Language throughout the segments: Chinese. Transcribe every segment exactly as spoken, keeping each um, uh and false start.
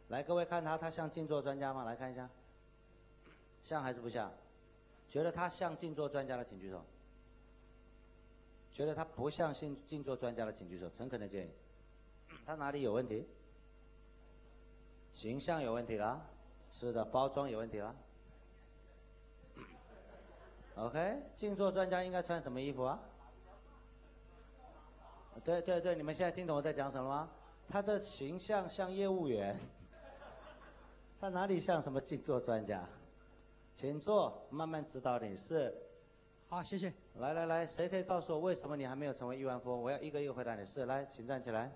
来，各位看他，他像静坐专家吗？来看一下，像还是不像？觉得他像静坐专家的请举手。觉得他不像静静坐专家的请举手。诚恳的建议，他哪里有问题？形象有问题啦，是的，包装有问题啦。OK， 静坐专家应该穿什么衣服啊？对对对，你们现在听懂我在讲什么吗？他的形象像业务员，他哪里像什么静坐专家？请坐，慢慢指导你。是。 好，谢谢。 来来来，谁可以告诉我为什么你还没有成为亿万富翁？我要一个一个回答你。是，来，请站起来。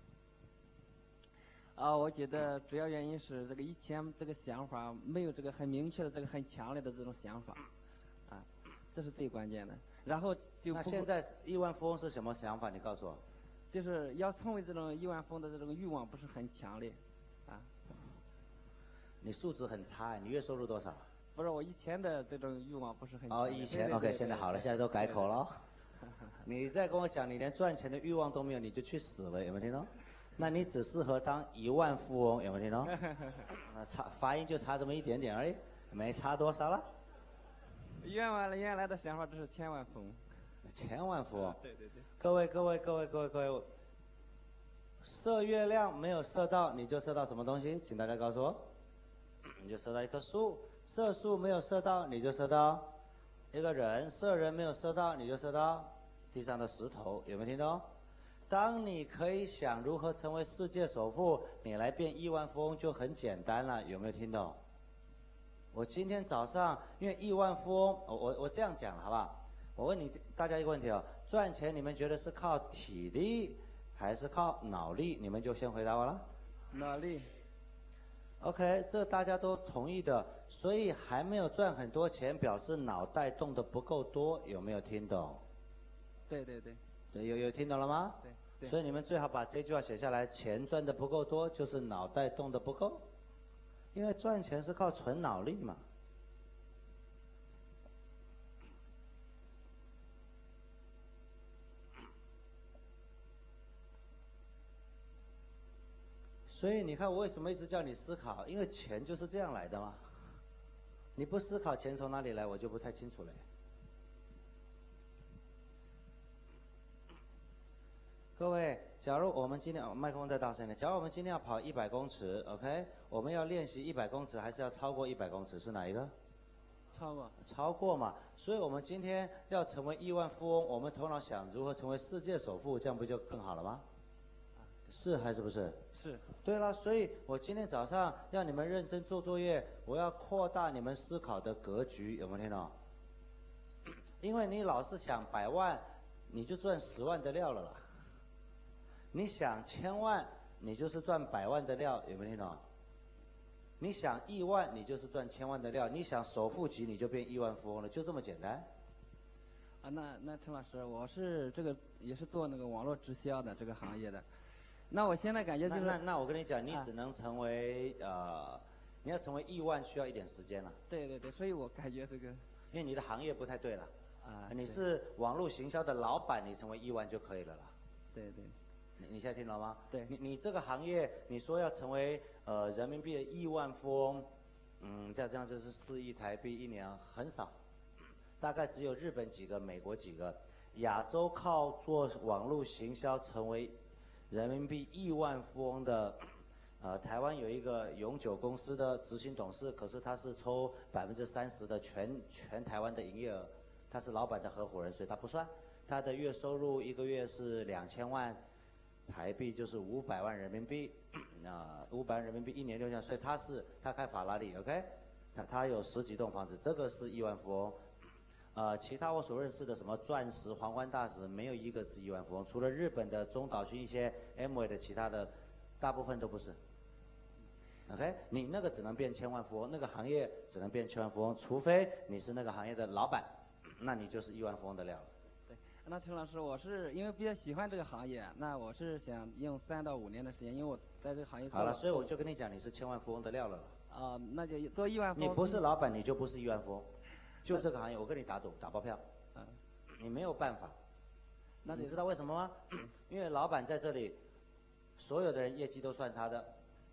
啊，我觉得主要原因是这个以前这个想法没有这个很明确的、这个很强烈的这种想法，啊，这是最关键的。然后就那现在亿万富翁是什么想法？你告诉我。 就是要成为这种亿万富翁的这种欲望不是很强烈，啊。 你素质很差，你月收入多少？ 不是，我以前的这种欲望不是很哦，以前 OK， 现在好了，现在都改口了。你再跟我讲，你连赚钱的欲望都没有，你就去死了，有没有听懂？那你只适合当一万富翁，有没有听懂？那差发音就差这么一点点而已，没差多少了。 原来原来的想法只是千万富翁。 千万富翁。 对对对。 各位各位各位各位各位，射月亮没有射到，你就射到什么东西？请大家告诉我。你就射到一棵树。射树没有射到，你就射到一个人；射人没有射到，你就射到地上的石头。有没有听懂？当你可以想如何成为世界首富，你来变亿万富翁就很简单了。有没有听懂？我今天早上因为亿万富翁，我我我这样讲好不好？我问你大家一个问题哦，赚钱你们觉得是靠体力还是靠脑力？你们就先回答我了。 脑力。 OK， 这大家都同意的，所以还没有赚很多钱，表示脑袋动得不够多，有没有听懂？ 对对对。 对，有有听懂了吗？ 对对。 所以你们最好把这句话写下来：钱赚得不够多，就是脑袋动得不够，因为赚钱是靠纯脑力嘛。所以你看，我为什么一直叫你思考？因为钱就是这样来的嘛。你不思考钱从哪里来，我就不太清楚了。各位，假如我们今天、哦、麦克风再大声一点，假如我们今天要跑一百公尺 ，OK， 我们要练习一百公尺，还是要超过一百公尺？是哪一个？ 超过。 超过嘛。所以我们今天要成为亿万富翁，我们头脑想如何成为世界首富，这样不就更好了吗？是还是不是？ 是。 对了，所以我今天早上让你们认真做作业，我要扩大你们思考的格局，有没有听懂？因为你老是想百万，你就赚十万的料了啦。你想千万，你就是赚百万的料，有没有听懂？你想亿万，你就是赚千万的料；你想首富级，你就变亿万富翁了，就这么简单。 啊，那那陈老师，我是这个也是做那个网络直销的这个行业的。那我现在感觉就是那那那我跟你讲，你只能成为、啊、呃，你要成为亿万需要一点时间了。 对对对，所以我感觉这个， 因为你的行业不太对了。 啊， 你是网络行销的老板，你成为亿万就可以了啦。 对对。 你你现在听懂了吗？ 对。 你你这个行业，你说要成为呃人民币的亿万富翁，嗯，这样这样就是四亿台币一年很少，大概只有日本几个，美国几个。亚洲靠做网络行销成为人民币亿万富翁的，呃，台湾有一个永久公司的执行董事，可是他是抽百分之三十的全全台湾的营业额，他是老板的合伙人，所以他不算。他的月收入一个月是两千万台币，就是五百万人民币，啊，五百万人民币一年六千，所以他是他开法拉利 ，OK， 他他有十几栋房子，这个是亿万富翁。呃，其他我所认识的什么钻石、皇冠大使，没有一个是亿万富翁，除了日本的中岛区一些 Amway 的，其他的大部分都不是。OK， 你那个只能变千万富翁，那个行业只能变千万富翁，除非你是那个行业的老板，那你就是亿万富翁的料了。 对，那陈老师，我是因为比较喜欢这个行业，那我是想用三到五年的时间，因为我在这个行业做好了，所以我就跟你讲，你是千万富翁的料了了。 啊、呃，那就做亿万富翁。 你不是老板，你就不是亿万富翁。就这个行业，我跟你打赌，打包票， 嗯， 你没有办法。 那你知道为什么吗？因为老板在这里，所有的人业绩都算他的，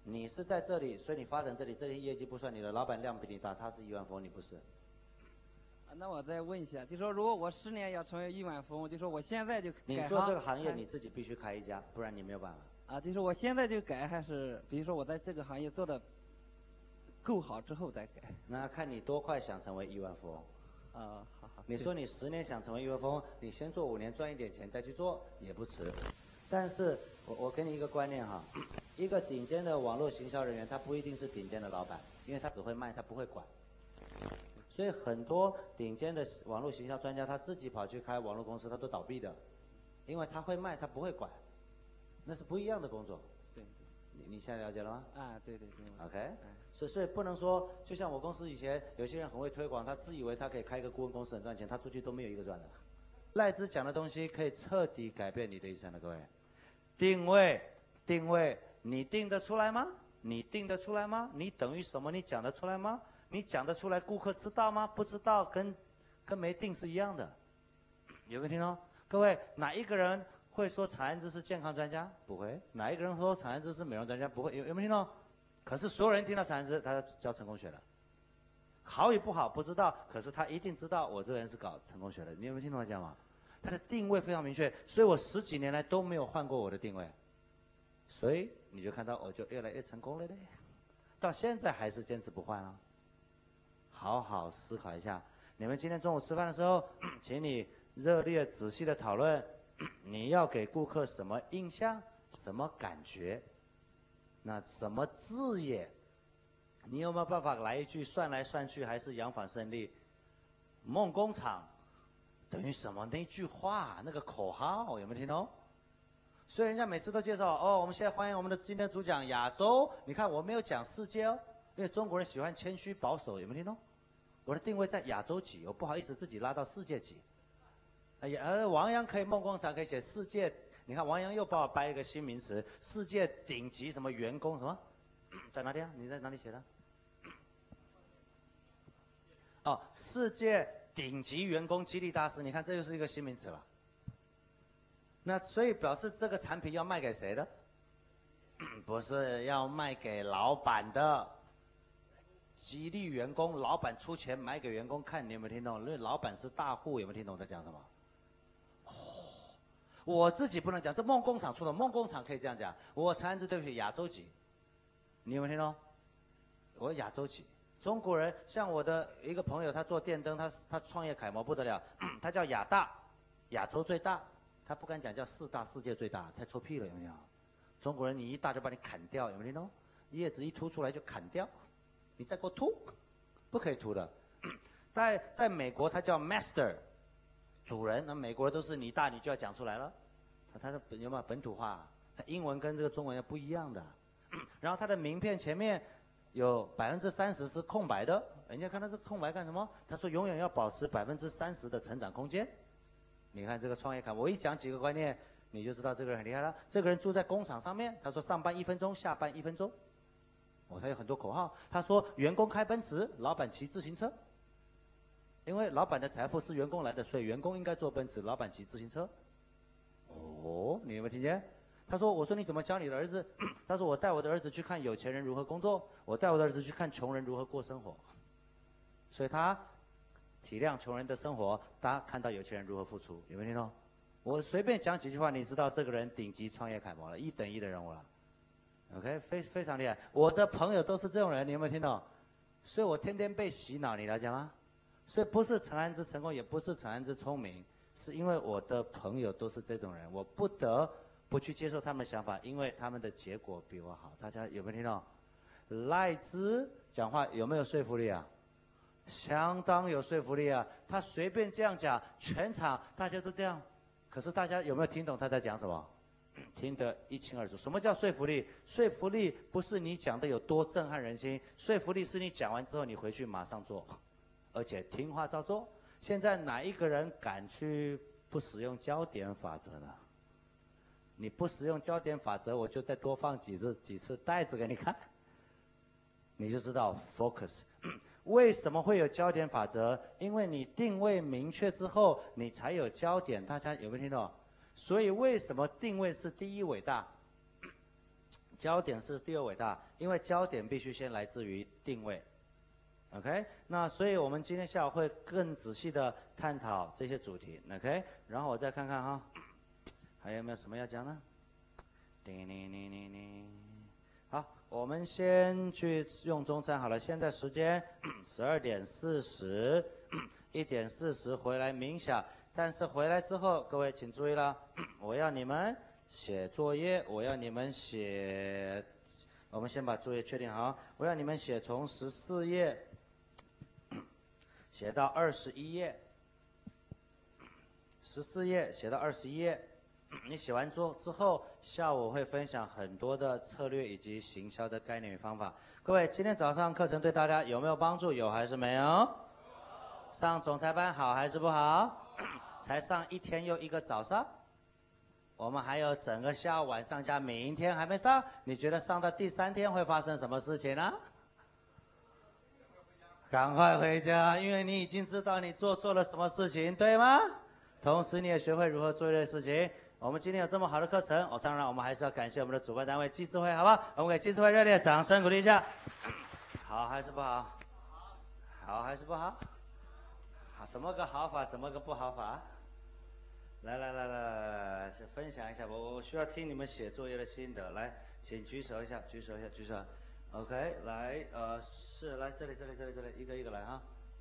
你是在这里，所以你发展这里，这里业绩不算，你的老板量比你大，他是亿万富翁，你不是。 那我再问一下，就说如果我十年要成为亿万富翁，就说我现在就改行。 你做这个行业，你自己必须开一家，不然你没有办法。 啊，就是我现在就改，还是比如说我在这个行业做的够好之后再改？ 那看你多快想成为亿万富翁。 啊，好好。 你说你十年想成为亿万富翁，你先做五年赚一点钱再去做也不迟。但是我我给你一个观念哈，一个顶尖的网络行销人员，他不一定是顶尖的老板，因为他只会卖，他不会管。所以很多顶尖的网络行销专家，他自己跑去开网络公司，他都倒闭的，因为他会卖，他不会管，那是不一样的工作。 对。 你你现在了解了吗？ 啊，对对对。 OK，所以所以不能说，就像我公司以前有些人很会推广，他自以为他可以开一个顾问公司很赚钱，他出去都没有一个赚的。赖兹讲的东西可以彻底改变你的一生的，各位。定位，定位，你定得出来吗？你定得出来吗？你等于什么？你讲得出来吗？你讲得出来，顾客知道吗？不知道，跟跟没定是一样的。有没有听到？各位，哪一个人会说产安之是健康专家？不会。哪一个人说产安之是美容专家？不会。有有没有听到？可是所有人听到产安之，他教成功学的。好与不好不知道，可是他一定知道我这个人是搞成功学的。你有没有听懂我讲吗？他的定位非常明确，所以我十几年来都没有换过我的定位。所以你就看到我就越来越成功了嘞，到现在还是坚持不换啊。好好思考一下，你们今天中午吃饭的时候，请你热烈仔细的讨论，你要给顾客什么印象、什么感觉，那什么字眼，你有没有办法来一句算来算去还是扬反胜利？梦工厂等于什么？那句话，那个口号有没有听懂？所以人家每次都介绍哦，我们现在欢迎我们的今天主讲亚洲。你看我没有讲世界哦，因为中国人喜欢谦虚保守，有没有听懂？我的定位在亚洲级，我不好意思自己拉到世界级。哎呀，呃，王阳可以梦工厂可以写世界，你看王阳又帮我掰一个新名词，世界顶级什么员工什么，在哪里啊？你在哪里写的？哦，世界顶级员工激励大师，你看这又是一个新名词了。那所以表示这个产品要卖给谁的？不是要卖给老板的，激励员工，老板出钱买给员工看，你有没有听懂？因为老板是大户，有没有听懂我在讲什么？哦，我自己不能讲，这梦工厂出的，梦工厂可以这样讲。我产安之对不起，亚洲级，你有没有听懂？我亚洲级。中国人像我的一个朋友，他做电灯，他他创业楷模不得了，他叫亚大，亚洲最大，他不敢讲叫四大，世界最大，太臭屁了，有没有？中国人你一大就把你砍掉，有没有听懂？叶子一凸出来就砍掉，你再给我凸，不可以凸的。在在美国他叫 master， 主人，那美国人都是你大你就要讲出来了，他的有没有本土化？他英文跟这个中文要不一样的，然后他的名片前面。有百分之三十是空白的，人家看到这空白干什么？他说永远要保持百分之三十的成长空间。你看这个创业卡，我一讲几个观念，你就知道这个人很厉害了。这个人住在工厂上面，他说上班一分钟，下班一分钟。哦，他有很多口号。他说员工开奔驰，老板骑自行车。因为老板的财富是员工来的，所以员工应该坐奔驰，老板骑自行车。哦，你有没有听见？他说：“我说你怎么教你的儿子？”他说：“我带我的儿子去看有钱人如何工作，我带我的儿子去看穷人如何过生活。”所以他体谅穷人的生活，他看到有钱人如何付出，有没有听懂？我随便讲几句话，你知道这个人顶级创业楷模了，一等一的人物了。OK， 非非常厉害。我的朋友都是这种人，你有没有听懂？所以我天天被洗脑，你了解吗？所以不是陈安之成功，也不是陈安之聪明，是因为我的朋友都是这种人，我不得。不去接受他们的想法，因为他们的结果比我好。大家有没有听到？赖兹讲话有没有说服力啊？相当有说服力啊！他随便这样讲，全场大家都这样。可是大家有没有听懂他在讲什么？听得一清二楚。什么叫说服力？说服力不是你讲的有多震撼人心，说服力是你讲完之后你回去马上做，而且听话照做。现在哪一个人敢去不使用焦点法则呢？你不使用焦点法则，我就再多放几次几次袋子给你看，你就知道 focus。为什么会有焦点法则？因为你定位明确之后，你才有焦点。大家有没有听懂？所以为什么定位是第一伟大？ 焦点是第二伟大，因为焦点必须先来自于定位。OK， 那所以我们今天下午会更仔细的探讨这些主题。OK， 然后我再看看哈，还有没有什么要讲呢？叮铃铃铃铃。好，我们先去用中餐好了。现在时间十二点四十，一点四十回来冥想。但是回来之后，各位请注意了，我要你们写作业，我要你们写，我们先把作业确定好，我要你们写从十四页写到二十一页，十四页写到二十一页。你写完之之后，下午会分享很多的策略以及行销的概念与方法。各位，今天早上课程对大家有没有帮助？有还是没有？上总裁班好还是不好？才上一天又一个早上，我们还有整个下午晚上加明天还没上。你觉得上到第三天会发生什么事情呢？赶快回家，因为你已经知道你做错了什么事情，对吗？同时你也学会如何做这些事情。我们今天有这么好的课程，哦，当然我们还是要感谢我们的主办单位基智慧，好不好？我们给基智慧热烈的掌声鼓励一下。好还是不好？好还是不好？好，怎么个好法？怎么个不好法？来来来来来来，先分享一下，我我需要听你们写作业的心得。来，请举手一下，举手一下，举手。OK， 来，呃，是来这里这里这里这里，一个一个来啊。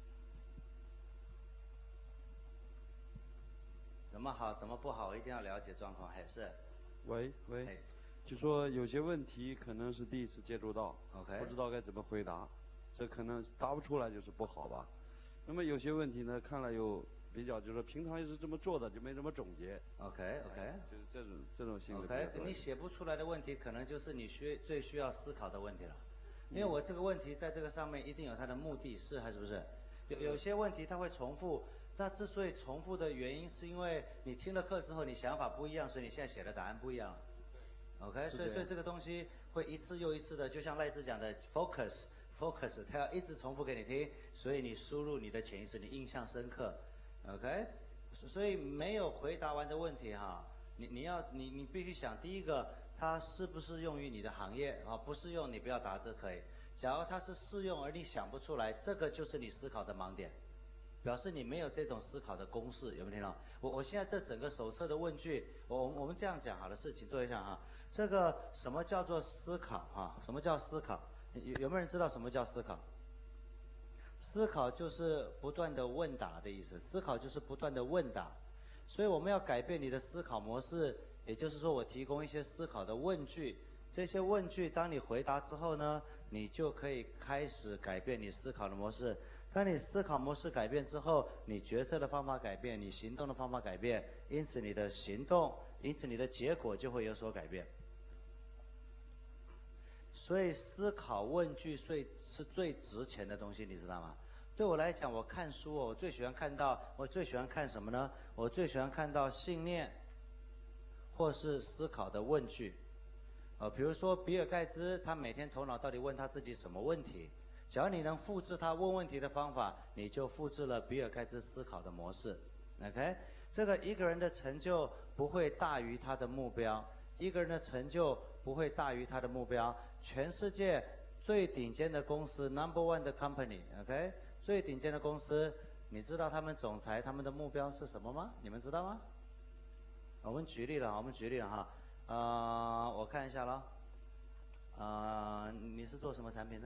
怎么好，怎么不好，我一定要了解状况。还是， 喂喂，就说有些问题可能是第一次接触到 ，OK， 不知道该怎么回答，这可能答不出来就是不好吧。那么有些问题呢，看了有比较，就是平常也是这么做的，就没怎么总结。 OK OK， 就是这种这种性质。 OK， 你写不出来的问题，可能就是你需最需要思考的问题了。因为我这个问题在这个上面一定有它的目的，是还是不是？有有些问题它会重复。那之所以重复的原因，是因为你听了课之后，你想法不一样，所以你现在写的答案不一样了。OK， 所以所以这个东西会一次又一次的，就像赖之讲的 focus focus， 它要一直重复给你听，所以你输入你的潜意识，你印象深刻。OK， 所以没有回答完的问题哈，你你要你你必须想，第一个它适不适用于你的行业啊？不适用你不要答，这可以。假如它是适用而你想不出来，这个就是你思考的盲点。表示你没有这种思考的公式，有没有听到？我我现在这整个手册的问句，我我们这样讲好了，事情做一下哈。这个什么叫做思考哈？什么叫思考？有有没有人知道什么叫思考？思考就是不断的问答的意思，思考就是不断的问答，所以我们要改变你的思考模式，也就是说我提供一些思考的问句，这些问句当你回答之后呢，你就可以开始改变你思考的模式。当你思考模式改变之后，你决策的方法改变，你行动的方法改变，因此你的行动，因此你的结果就会有所改变。所以思考问句最是最值钱的东西，你知道吗？对我来讲，我看书哦，我最喜欢看到，我最喜欢看什么呢？我最喜欢看到信念，或是思考的问句。呃，比如说比尔盖茨，他每天头脑到底问他自己什么问题？只要你能复制他问问题的方法，你就复制了比尔盖茨思考的模式。OK， 这个一个人的成就不会大于他的目标，一个人的成就不会大于他的目标。全世界最顶尖的公司 ，Number One 的 Company，OK， 最顶尖的公司，你知道他们总裁他们的目标是什么吗？你们知道吗？我们举例了，我们举例了哈，呃，我看一下了，呃，你是做什么产品的？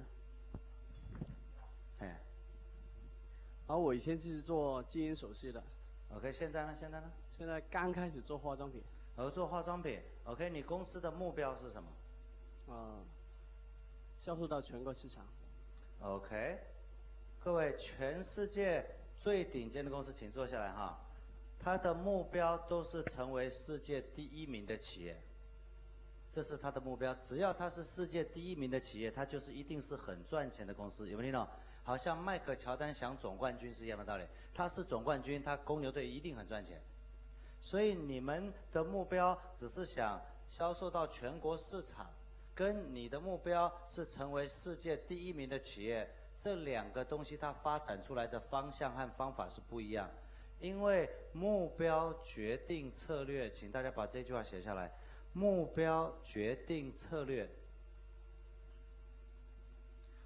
哎， 然后我以前是做金银首饰的。 OK， 现在呢？现在呢？ 现在刚开始做化妆品。 哦，做化妆品。OK， 你公司的目标是什么？ 啊、呃，销售到全国市场。 OK， 各位，全世界最顶尖的公司，请坐下来哈。它的目标都是成为世界第一名的企业，这是它的目标。只要它是世界第一名的企业，它就是一定是很赚钱的公司，有没有听到？好像迈克乔丹想总冠军是一样的道理，他是总冠军，他公牛队一定很赚钱。所以你们的目标只是想销售到全国市场，跟你的目标是成为世界第一名的企业，这两个东西它发展出来的方向和方法是不一样。因为目标决定策略，请大家把这句话写下来。目标决定策略，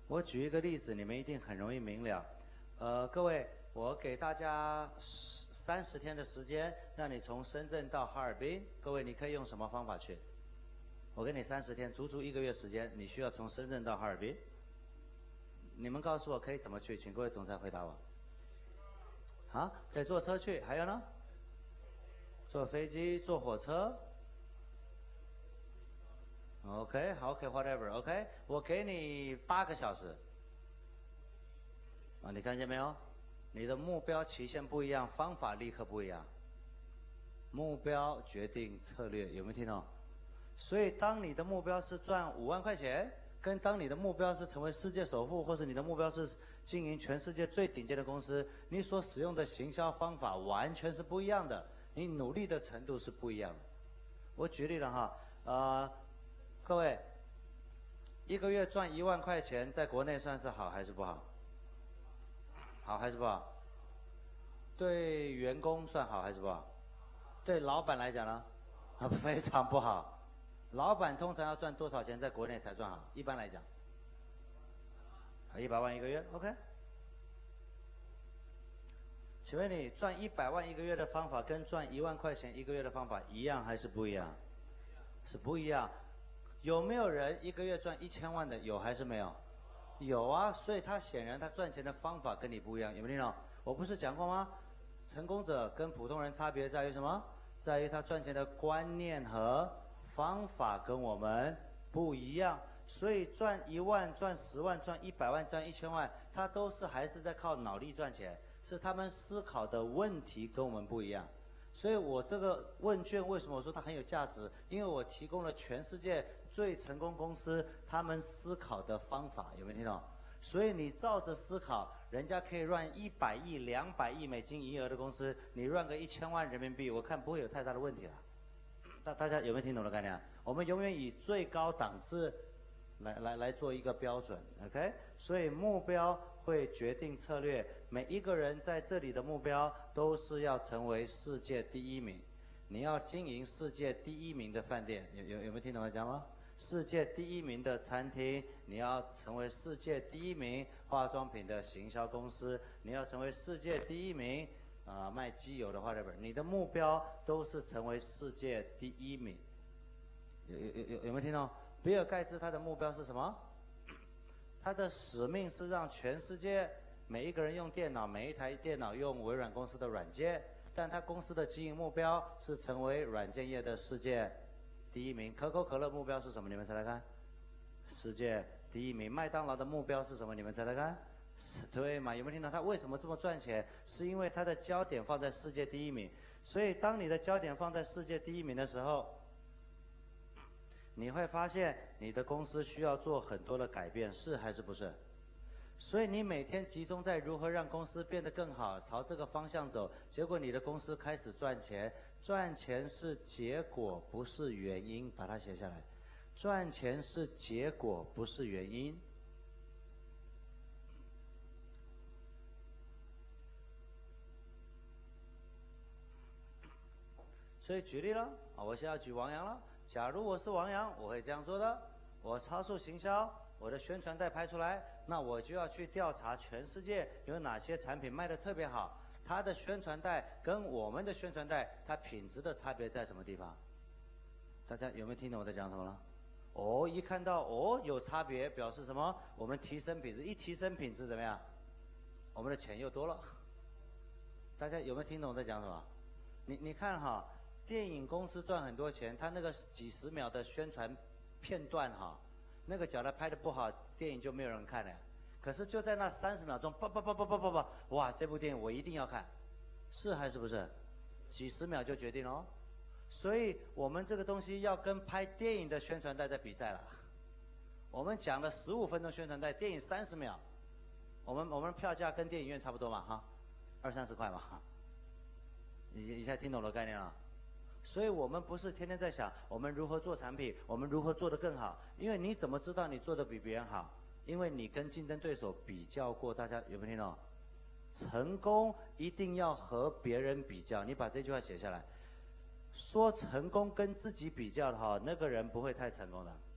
我举一个例子，你们一定很容易明了。呃，各位，我给大家三十天的时间，让你从深圳到哈尔滨。各位，你可以用什么方法去？我给你三十天，足足一个月时间，你需要从深圳到哈尔滨。你们告诉我可以怎么去？请各位总裁回答我。啊，可以坐车去，还有呢？坐飞机、坐火车。OK， 好 ，OK，whatever，OK，、okay, 我给你八个小时。啊，你看见没有？你的目标期限不一样，方法立刻不一样。目标决定策略，有没有听懂？所以，当你的目标是赚五万块钱，跟当你的目标是成为世界首富，或者你的目标是经营全世界最顶尖的公司，你所使用的行销方法完全是不一样的，你努力的程度是不一样的。我举例了哈，呃。各位，一个月赚一万块钱，在国内算是好还是不好？好还是不好？对员工算好还是不好？对老板来讲呢？啊，非常不好。老板通常要赚多少钱在国内才赚好？一般来讲，啊，一百万一个月 ，OK？ 请问你赚一百万一个月的方法，跟赚一万块钱一个月的方法一样还是不一样？是不一样。有没有人一个月赚一千万的？有还是没有？有啊，所以他显然他赚钱的方法跟你不一样，有没有听懂？我不是讲过吗？成功者跟普通人差别在于什么？在于他赚钱的观念和方法跟我们不一样。所以赚一万、赚十万、赚一百万、赚一千万，他都是还是在靠脑力赚钱，是他们思考的问题跟我们不一样。所以我这个问卷为什么我说它很有价值？因为我提供了全世界最成功公司他们思考的方法，有没有听懂？所以你照着思考，人家可以赚一百亿、两百亿美金营业额的公司，你赚个一千万人民币，我看不会有太大的问题了。大大家有没有听懂的概念？我们永远以最高档次来来来做一个标准 ，OK？ 所以目标会决定策略，每一个人在这里的目标都是要成为世界第一名。你要经营世界第一名的饭店，有有有没有听懂我讲吗？世界第一名的餐厅，你要成为世界第一名化妆品的行销公司，你要成为世界第一名啊、呃、卖机油的 whatever， 你的目标都是成为世界第一名。有有有有有没有听懂？比尔盖茨他的目标是什么？他的使命是让全世界每一个人用电脑，每一台电脑用微软公司的软件，但他公司的经营目标是成为软件业的世界第一名。可口可乐目标是什么？你们猜猜看？世界第一名。麦当劳的目标是什么？你们猜猜看？对嘛？有没有听到他为什么这么赚钱？是因为他的焦点放在世界第一名。所以当你的焦点放在世界第一名的时候，你会发现你的公司需要做很多的改变，是还是不是？所以你每天集中在如何让公司变得更好，朝这个方向走，结果你的公司开始赚钱。赚钱是结果，不是原因，把它写下来。赚钱是结果，不是原因。所以举例了，啊，我现在要举王阳了。假如我是王阳，我会这样做的：我超速行销，我的宣传带拍出来，那我就要去调查全世界有哪些产品卖得特别好，它的宣传带跟我们的宣传带，它品质的差别在什么地方？大家有没有听懂我在讲什么了？哦，一看到哦有差别，表示什么？我们提升品质，一提升品质怎么样？我们的钱又多了。大家有没有听懂我在讲什么？你你看哈。电影公司赚很多钱，他那个几十秒的宣传片段哈，那个假如拍的不好，电影就没有人看了。可是就在那三十秒钟，叭叭叭叭叭叭叭，哇，这部电影我一定要看，是还是不是？几十秒就决定了哦。所以我们这个东西要跟拍电影的宣传带在比赛了。我们讲了十五分钟宣传带，电影三十秒，我们我们票价跟电影院差不多嘛哈，二三十块嘛哈。你一下听懂了概念了？所以我们不是天天在想我们如何做产品，我们如何做得更好。因为你怎么知道你做得比别人好？因为你跟竞争对手比较过。大家有没有听懂？成功一定要和别人比较。你把这句话写下来。说成功跟自己比较的话，那个人不会太成功的。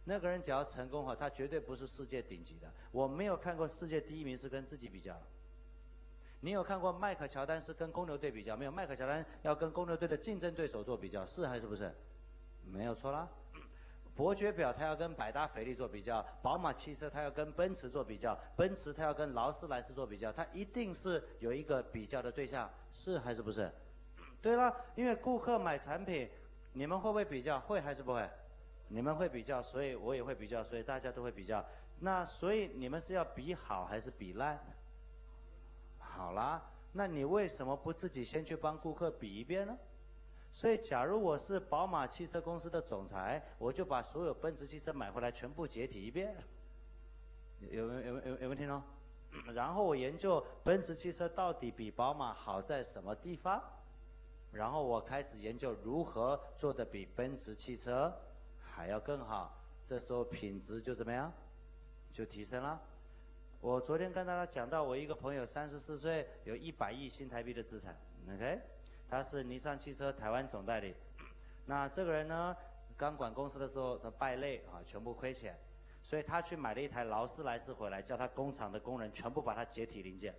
那个人只要成功哈，他绝对不是世界顶级的。我没有看过世界第一名是跟自己比较。你有看过迈克乔丹是跟公牛队比较没有？迈克乔丹要跟公牛队的竞争对手做比较，是还是不是？没有错啦。伯爵表他要跟百达翡丽做比较，宝马汽车他要跟奔驰做比较，奔驰他要跟劳斯莱斯做比较，他一定是有一个比较的对象，是还是不是？对了，因为顾客买产品，你们会不会比较？会还是不会？你们会比较，所以我也会比较，所以大家都会比较。那所以你们是要比好还是比烂？好啦，那你为什么不自己先去帮顾客比一遍呢？所以，假如我是宝马汽车公司的总裁，我就把所有奔驰汽车买回来全部解体一遍。有没有有没有有没有听懂？然后我研究奔驰汽车到底比宝马好在什么地方，然后我开始研究如何做得比奔驰汽车还要更好。这时候品质就怎么样？就提升了。我昨天跟大家讲到，我一个朋友三十四岁，有一百亿新台币的资产 ，OK， 他是尼桑汽车台湾总代理。那这个人呢，刚管公司的时候他败类啊，全部亏钱，所以他去买了一台劳斯莱斯回来，叫他工厂的工人全部把它解体零件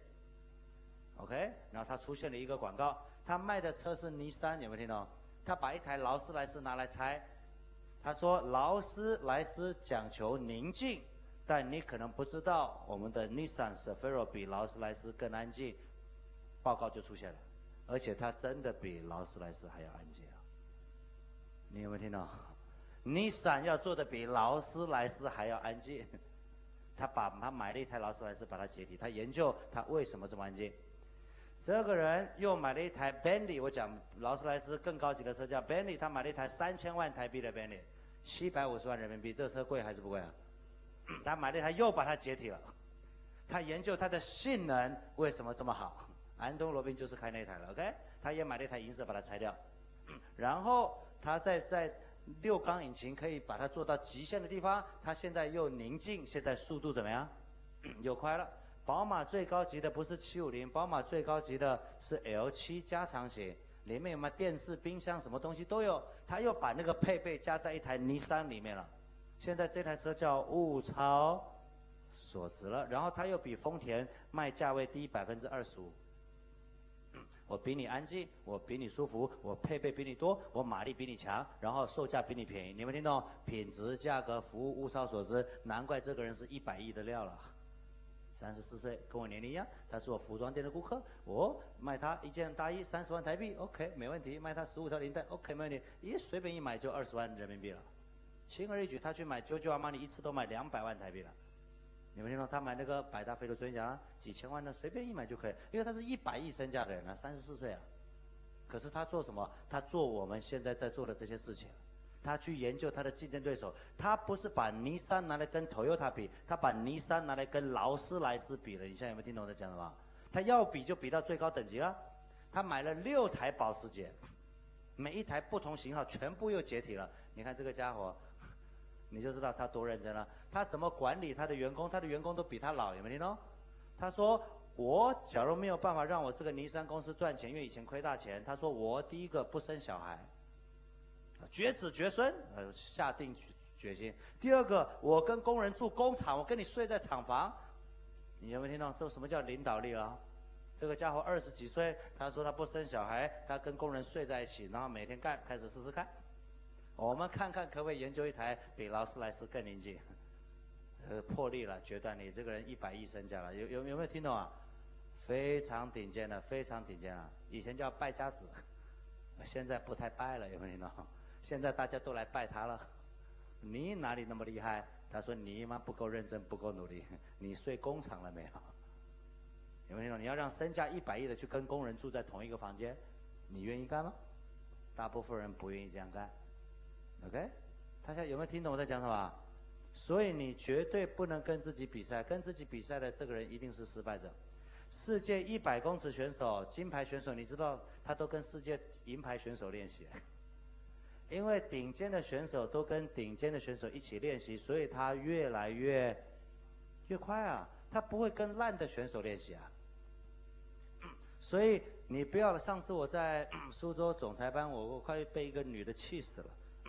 ，OK， 然后他出现了一个广告，他卖的车是尼桑，有没有听到？他把一台劳斯莱斯拿来拆，他说劳斯莱斯讲求宁静。但你可能不知道，我们的 Nissan Safari 比劳斯莱斯更安静，报告就出现了，而且它真的比劳斯莱斯还要安静啊！你有没有听到 ？Nissan 要做的比劳斯莱斯还要安静，他把他买了一台劳斯莱斯，把它解体，他研究它为什么这么安静。这个人又买了一台 Bentley， 我讲劳斯莱斯更高级的车叫 Bentley， 他买了一台三千万台币的 Bentley， 七百五十万人民币，这车贵还是不贵啊？他买了一台又把它解体了，他研究它的性能为什么这么好。安东罗宾就是开那台了 ，OK？ 他也买了一台银色把它拆掉，然后他在在六缸引擎可以把它做到极限的地方，他现在又宁静，现在速度怎么样？又快了。宝马最高级的不是七五零，宝马最高级的是 L 七 加长型，里面有没有电视、冰箱，什么东西都有。他又把那个配备加在一台尼桑里面了。现在这台车叫物超所值了，然后它又比丰田卖价位低百分之二十五。我比你安静，我比你舒服，我配备比你多，我马力比你强，然后售价比你便宜。你们听懂？品质、价格、服务，物超所值，难怪这个人是一百亿的料了。三十四岁，跟我年龄一样，他是我服装店的顾客，我卖他一件大衣三十万台币 ，OK， 没问题；卖他十五条领带 ，OK， 没问题。一随便一买就二十万人民币了。轻而易举，他去买九九阿玛尼，一次都买两百万台币了。你们听到他买那个百达翡丽尊奖啊，几千万的随便一买就可以，因为他是一百亿身价的人啊，三十四岁啊。可是他做什么？他做我们现在在做的这些事情。他去研究他的竞争对手，他不是把尼桑拿来跟 Toyota 比，他把尼桑拿来跟劳斯莱斯比了。你现在有没有听懂我在讲什么？他要比就比到最高等级了。他买了六台保时捷，每一台不同型号全部又解体了。你看这个家伙。你就知道他多认真了。他怎么管理他的员工？他的员工都比他老，有没有听懂？他说：“我假如没有办法让我这个尼桑公司赚钱，因为以前亏大钱。他说我第一个不生小孩，绝子绝孙，呃，下定决心。第二个，我跟工人住工厂，我跟你睡在厂房。你有没有听到？这什么叫领导力啊？这个家伙二十几岁，他说他不生小孩，他跟工人睡在一起，然后每天干，开始试试看。”我们看看可不可以研究一台比劳斯莱斯更宁静，呃，破例了，决断力，这个人一百亿身价了，有有有没有听懂啊？非常顶尖的，非常顶尖了。以前叫败家子，现在不太拜了，有没有听懂？现在大家都来拜他了。你哪里那么厉害？他说你妈不够认真，不够努力。你睡工厂了没有？有没有听懂？你要让身价一百亿的去跟工人住在同一个房间，你愿意干吗？大部分人不愿意这样干。OK， 大家有没有听懂我在讲什么？所以你绝对不能跟自己比赛，跟自己比赛的这个人一定是失败者。世界一百公尺选手、金牌选手，你知道他都跟世界银牌选手练习，因为顶尖的选手都跟顶尖的选手一起练习，所以他越来越越快啊，他不会跟烂的选手练习啊。所以你不要了，上次我在苏州总裁班，我我快被一个女的气死了。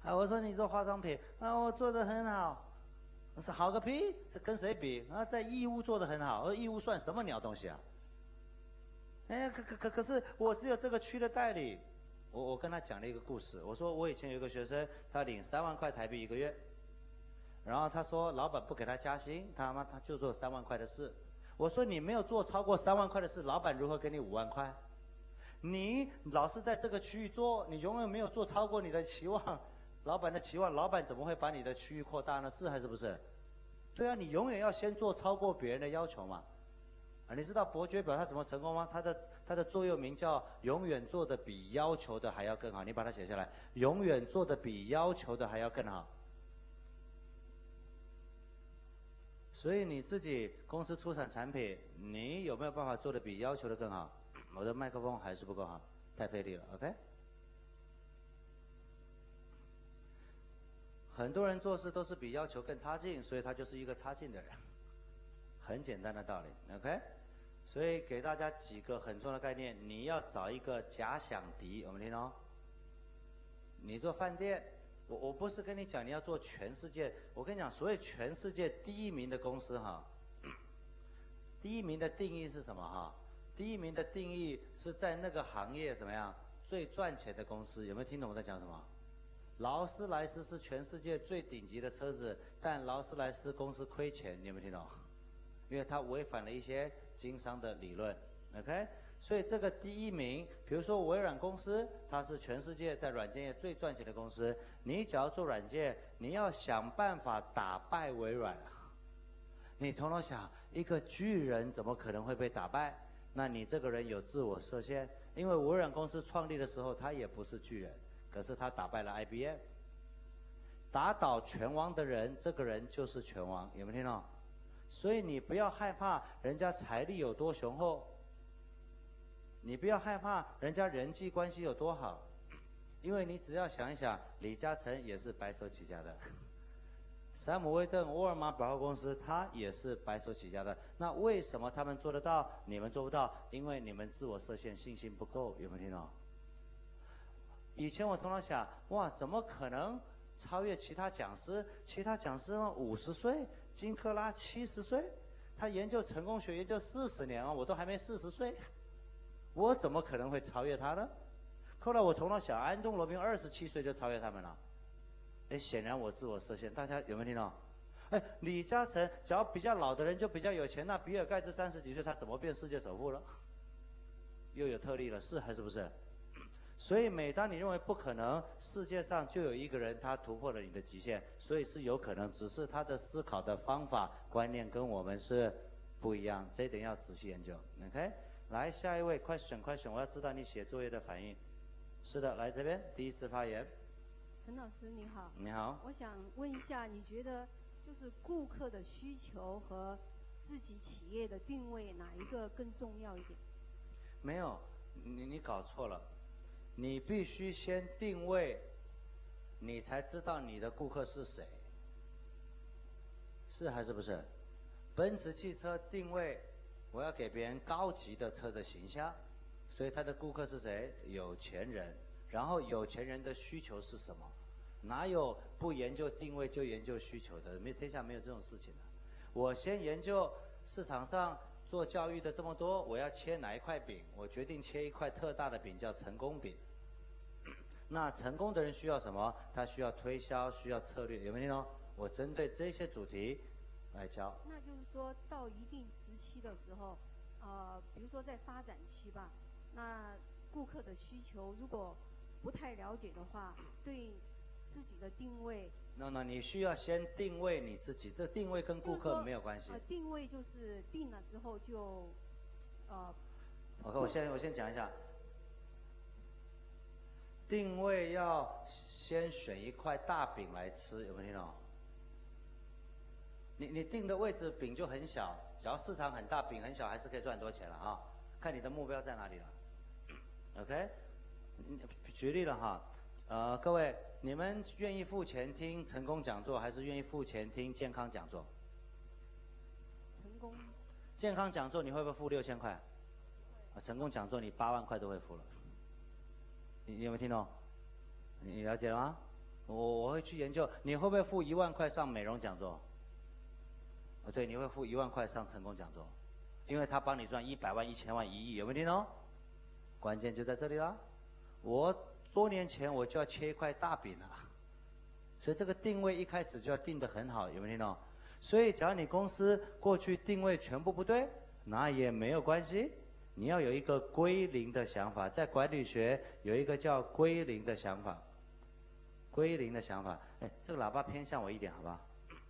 啊，我说你做化妆品，啊，我做的很好，是好个屁，这跟谁比？啊，在义乌做的很好，而义乌算什么鸟东西啊？哎，可可可可是我只有这个区的代理。我我跟他讲了一个故事，我说我以前有一个学生，他领三万块台币一个月，然后他说老板不给他加薪，他妈他就做三万块的事。我说你没有做超过三万块的事，老板如何给你五万块？你老是在这个区域做，你永远没有做超过你的期望，老板的期望，老板怎么会把你的区域扩大呢？是还是不是？对啊，你永远要先做超过别人的要求嘛。啊，你知道伯爵表他怎么成功吗？他的他的座右铭叫“永远做的比要求的还要更好”，你把它写下来，永远做的比要求的还要更好。所以你自己公司出产产品，你有没有办法做的比要求的更好？我的麦克风还是不够好，太费力了 ，OK？ 很多人做事都是比要求更差劲，所以他就是一个差劲的人。很简单的道理 ，OK？ 所以给大家几个很重要的概念，你要找一个假想敌，我们听哦。你做饭店，我我不是跟你讲你要做全世界，我跟你讲，所谓全世界第一名的公司哈，第一名的定义是什么哈？第一名的定义是在那个行业怎么样最赚钱的公司，有没有听懂我在讲什么？劳斯莱斯是全世界最顶级的车子，但劳斯莱斯公司亏钱，你有没有听懂？因为它违反了一些经商的理论 ，OK？ 所以这个第一名，比如说微软公司，它是全世界在软件业最赚钱的公司。你只要做软件，你要想办法打败微软。你头脑想，一个巨人怎么可能会被打败？那你这个人有自我设限，因为微软公司创立的时候，它也不是巨人，可是它打败了 I B M。打倒拳王的人，这个人就是拳王，有没有听到？所以你不要害怕人家财力有多雄厚，你不要害怕人家人际关系有多好，因为你只要想一想，李嘉诚也是白手起家的，山姆威顿沃尔玛百货公司他也是白手起家的，那为什么他们做得到，你们做不到？因为你们自我设限，信心不够，有没有听到？以前我头脑想，哇，怎么可能超越其他讲师？其他讲师五十岁，金克拉七十岁，他研究成功学研究四十年啊，我都还没四十岁，我怎么可能会超越他呢？后来我头脑想，安东罗宾二十七岁就超越他们了，哎，显然我自我设限，大家有没有听到？哎，李嘉诚只要比较老的人就比较有钱，那比尔盖茨三十几岁他怎么变世界首富了？又有特例了，是还是不是？所以每当你认为不可能，世界上就有一个人他突破了你的极限，所以是有可能，只是他的思考的方法观念跟我们是不一样，这一点要仔细研究 OK。 来下一位 question question， 我要知道你写作业的反应。是的，来这边第一次发言。 陈老师你好。 你好。 我想问一下，你觉得就是顾客的需求和自己企业的定位哪一个更重要一点？ 没有，你你搞错了。你必须先定位，你才知道你的顾客是谁，是还是不是？奔驰汽车定位，我要给别人高级的车的形象，所以他的顾客是谁？有钱人。然后有钱人的需求是什么？哪有不研究定位就研究需求的？没，天下没有这种事情的。我先研究市场上做教育的这么多，我要切哪一块饼？我决定切一块特大的饼，叫成功饼。那成功的人需要什么？他需要推销，需要策略，有没有听懂？我针对这些主题来教。 那就是说到一定时期的时候，呃，比如说在发展期吧，那顾客的需求如果不太了解的话，对自己的定位。 no no， 你需要先定位你自己，这定位跟顾客没有关系。 呃，定位就是定了之后就，呃。 OK， 我先我先讲一下，定位要先选一块大饼来吃，有没有听懂？你你定的位置饼就很小，只要市场很大，饼很小，还是可以赚很多钱了啊！看你的目标在哪里了。OK， 举例了哈，呃，各位，你们愿意付钱听成功讲座，还是愿意付钱听健康讲座？ 成功。 健康讲座你会不会付六千块？啊，成功讲座你八万块都会付了。你你有没有听懂？你你了解了吗？ 我我会去研究，你会不会付一万块上美容讲座？哦，对，你会付一万块上成功讲座，因为他帮你赚一百万、一千万、一亿，有没有听懂？关键就在这里啦。我多年前我就要切一块大饼了，所以这个定位一开始就要定得很好，有没有听懂？所以，假如你公司过去定位全部不对，那也没有关系，你要有一个归零的想法。在管理学有一个叫归零的想法，归零的想法。哎，这个喇叭偏向我一点，好不好？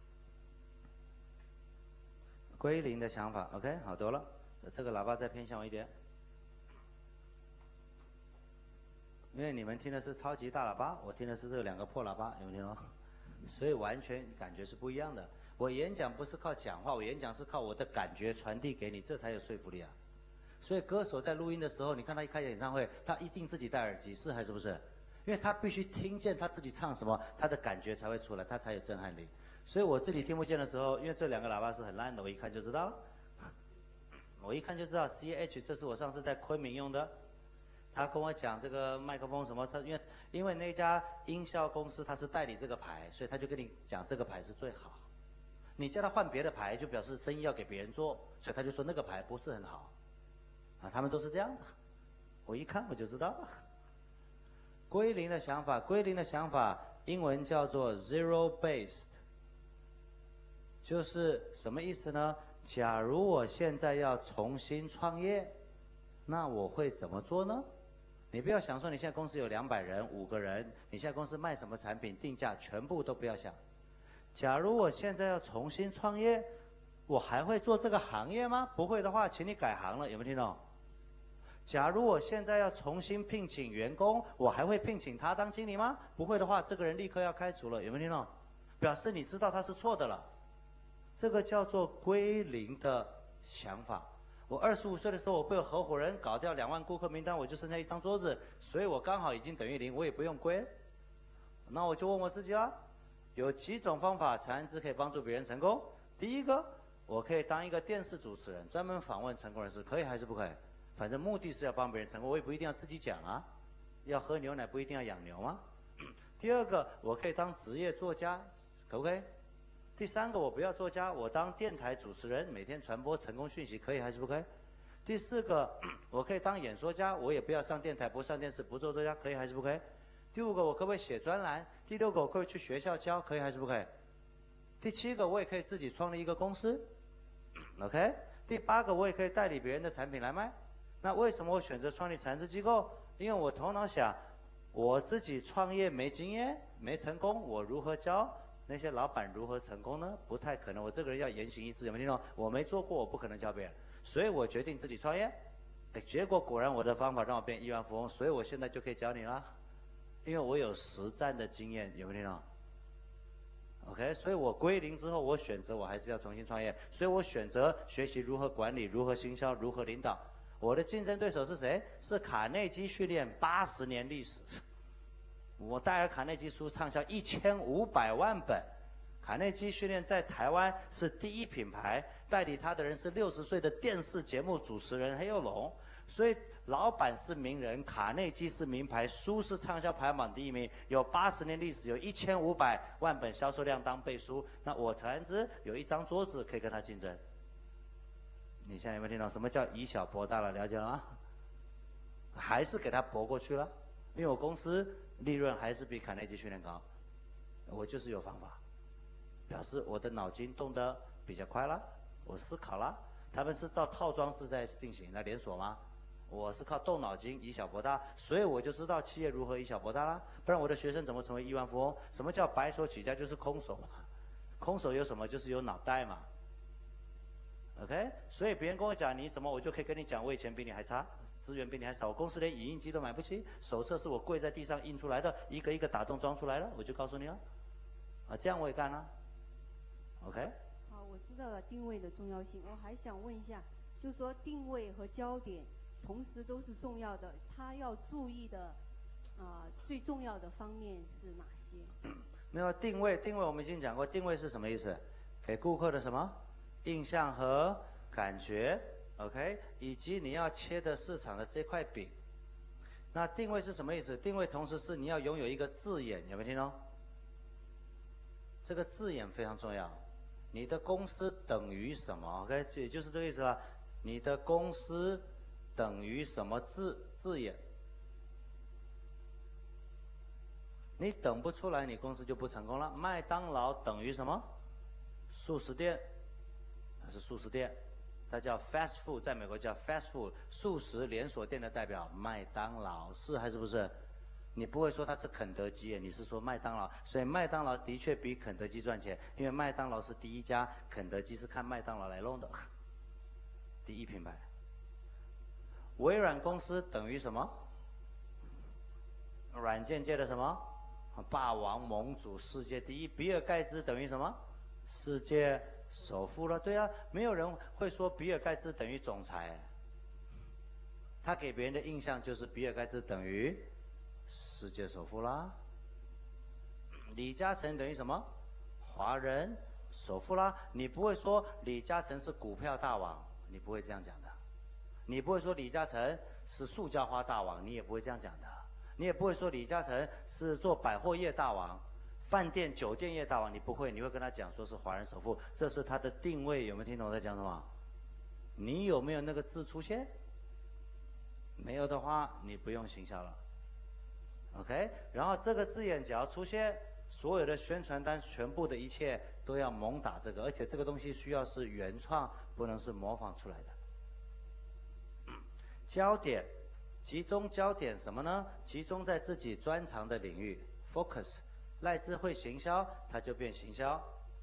归零的想法 ，OK， 好多了。这个喇叭再偏向我一点，因为你们听的是超级大喇叭，我听的是这两个破喇叭，有没有听到？所以完全感觉是不一样的。我演讲不是靠讲话，我演讲是靠我的感觉传递给你，这才有说服力啊。所以歌手在录音的时候，你看他一开演唱会，他一定自己戴耳机，是还是不是？因为他必须听见他自己唱什么，他的感觉才会出来，他才有震撼力。所以我自己听不见的时候，因为这两个喇叭是很烂的，我一看就知道了。我一看就知道 C H， 这是我上次在昆明用的。他跟我讲这个麦克风什么，他因为因为那家音效公司他是代理这个牌，所以他就跟你讲这个牌是最好。你叫他换别的牌，就表示生意要给别人做，所以他就说那个牌不是很好。啊，他们都是这样的。我一看我就知道了。归零的想法，归零的想法，英文叫做 zero based， 就是什么意思呢？假如我现在要重新创业，那我会怎么做呢？你不要想说你现在公司有两百人、五个人，你现在公司卖什么产品、定价，全部都不要想。假如我现在要重新创业，我还会做这个行业吗？不会的话，请你改行了，有没有听懂？假如我现在要重新聘请员工，我还会聘请他当经理吗？不会的话，这个人立刻要开除了，有没有听懂？表示你知道他是错的了。这个叫做归零的想法。我二十五岁的时候，我被我合伙人搞掉两万顾客名单，我就剩下一张桌子，所以我刚好已经等于零，我也不用归。那我就问我自己啦，有几种方法才能可以帮助别人成功？第一个，我可以当一个电视主持人，专门访问成功人士，可以还是不可以？反正目的是要帮别人成功，我也不一定要自己讲啊。要喝牛奶不一定要养牛吗？第二个，我可以当职业作家，可不可以？第三个，我不要作家，我当电台主持人，每天传播成功讯息，可以还是不可以？第四个，我可以当演说家，我也不要上电台，不上电视，不做作家，可以还是不可以？第五个，我可不可以写专栏？第六个，我可不可以去学校教，可以还是不可以？第七个，我也可以自己创立一个公司 ，OK？ 第八个，我也可以代理别人的产品来卖。那为什么我选择创立产资机构？因为我头脑想，我自己创业没经验，没成功，我如何教那些老板如何成功呢？不太可能。我这个人要言行一致，有没有听懂？我没做过，我不可能教别人，所以我决定自己创业。哎，结果果然我的方法让我变亿万富翁，所以我现在就可以教你了，因为我有实战的经验，有没有听懂 ？OK， 所以我归零之后，我选择我还是要重新创业，所以我选择学习如何管理、如何行销、如何领导。我的竞争对手是谁？是卡内基训练八十年历史。我戴尔卡内基书畅销一千五百万本。卡内基训练在台湾是第一品牌，代理他的人是六十岁的电视节目主持人黑幼龙。所以老板是名人，卡内基是名牌，书是畅销排行榜第一名，有八十年历史，有一千五百万本销售量当背书。那我陈安之有一张桌子可以跟他竞争。你现在有没有听到什么叫以小博大了？了解了吗？还是给他博过去了，因为我公司利润还是比卡内基训练高，我就是有方法，表示我的脑筋动得比较快了，我思考了。他们是照套装式在进行，那连锁吗？我是靠动脑筋以小博大，所以我就知道企业如何以小博大啦。不然我的学生怎么成为亿万富翁？什么叫白手起家？就是空手嘛。空手有什么？就是有脑袋嘛。OK， 所以别人跟我讲你怎么，我就可以跟你讲，我以前比你还差，资源比你还少，我公司连影印机都买不起，手册是我跪在地上印出来的，一个一个打洞装出来的，我就告诉你了。啊，这样我也干了。OK。 好，我知道了定位的重要性，我还想问一下，就是说定位和焦点同时都是重要的，他要注意的，啊、呃，最重要的方面是哪些？ 没有定位，定位我们已经讲过，定位是什么意思？给顾客的什么？印象和感觉 ，OK， 以及你要切的市场的这块饼。那定位是什么意思？定位同时是你要拥有一个字眼，有没有听懂？ 这个字眼非常重要。你的公司等于什么 ？OK， 也就是这个意思了。你的公司等于什么字字眼？你等不出来，你公司就不成功了。麦当劳等于什么？速食店，它是速食店，它叫 fast food， 在美国叫 fast food， 速食连锁店的代表麦当劳，是还是不是？你不会说它是肯德基，你是说麦当劳，所以麦当劳的确比肯德基赚钱，因为麦当劳是第一家，肯德基是看麦当劳来弄的，第一品牌。微软公司等于什么？软件界的什么？霸王盟主，世界第一。比尔盖茨等于什么？世界首富了。对啊，没有人会说比尔盖茨等于总裁，他给别人的印象就是比尔盖茨等于世界首富啦。李嘉诚等于什么？华人首富啦。你不会说李嘉诚是股票大王，你不会这样讲的。你不会说李嘉诚是塑胶花大王，你也不会这样讲的。你也不会说李嘉诚是做百货业大王、饭店酒店业大王，你不会，你会跟他讲说是华人首富，这是他的定位。有没有听懂我在讲什么？你有没有那个字出现？没有的话，你不用行销了。OK， 然后这个字眼只要出现，所有的宣传单全部的一切都要猛打这个，而且这个东西需要是原创，不能是模仿出来的。焦点。集中焦点什么呢？集中在自己专长的领域 ，focus。赖智会行销，它就变行销。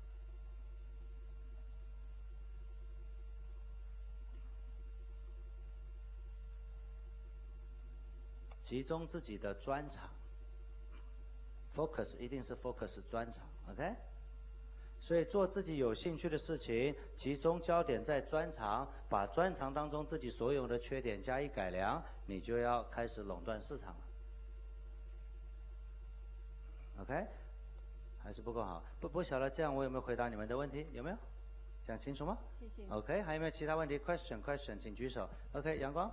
集中自己的专长 ，focus 一定是 focus 专长 ，OK？ 所以做自己有兴趣的事情，集中焦点在专长，把专长当中自己所有的缺点加以改良，你就要开始垄断市场了。OK， 还是不够好，不不晓得这样我有没有回答你们的问题？有没有？讲清楚吗？ 谢谢。 OK， 还有没有其他问题 ？Question question， 请举手。OK， 阳光。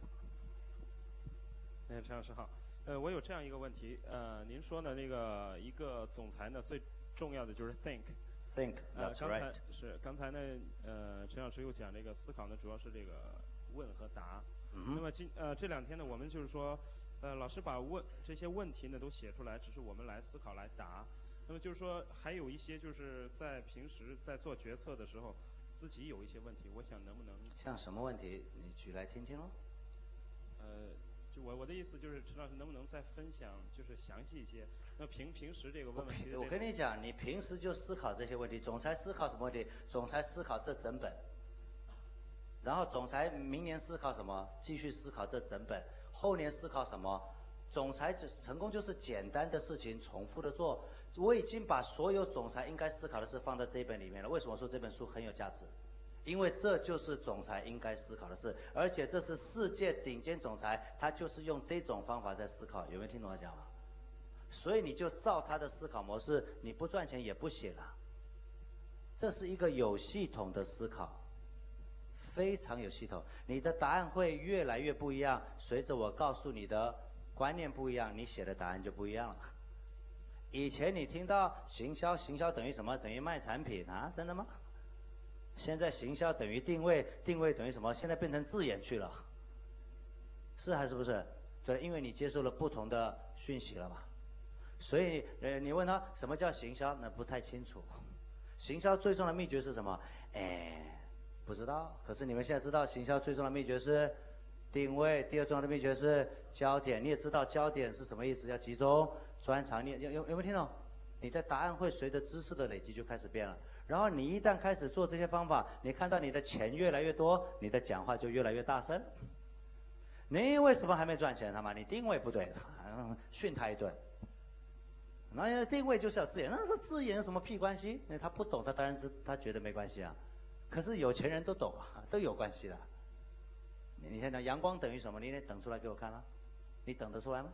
哎，陈老师好。呃，我有这样一个问题，呃，您说呢，那个一个总裁呢，最重要的就是 think。think， 呃， 刚才是刚才呢，呃，陈老师又讲这个思考呢，主要是这个问和答。 嗯、 那么今呃这两天呢，我们就是说，呃，老师把问这些问题呢都写出来，只是我们来思考来答。那么就是说，还有一些就是在平时在做决策的时候，自己有一些问题，我想能不能像什么问题？你举来听听喽。 呃。就我我的意思就是，陈老师能不能再分享，就是详细一些？那平平时这个问问题， 我跟你讲，你平时就思考这些问题。总裁思考什么问题？总裁思考这整本。然后总裁明年思考什么？继续思考这整本。后年思考什么？总裁成功就是简单的事情重复的做。我已经把所有总裁应该思考的事放在这一本里面了。为什么说这本书很有价值？因为这就是总裁应该思考的事，而且这是世界顶尖总裁，他就是用这种方法在思考。有没有听懂我讲啊？所以你就照他的思考模式，你不赚钱也不写了。这是一个有系统的思考，非常有系统。你的答案会越来越不一样，随着我告诉你的观念不一样，你写的答案就不一样了。以前你听到行销，行销等于什么？等于卖产品啊？真的吗？现在行销等于定位，定位等于什么？现在变成字眼去了，是还是不是？对，因为你接受了不同的讯息了嘛。所以，呃，你问他什么叫行销，那不太清楚。行销最重要的秘诀是什么？哎，不知道。可是你们现在知道，行销最重要的秘诀是定位，第二重要的秘诀是焦点。你也知道焦点是什么意思？要集中专长。你有有有没有听懂？你的答案会随着知识的累积就开始变了。然后你一旦开始做这些方法，你看到你的钱越来越多，你的讲话就越来越大声。你为什么还没赚钱？他妈，你定位不对，训他一顿。那定位就是要字眼，那这字眼有什么屁关系？那他不懂，他当然知，他觉得没关系啊。可是有钱人都懂啊，都有关系的。你你现在阳光等于什么？你得等出来给我看啊，你等得出来吗？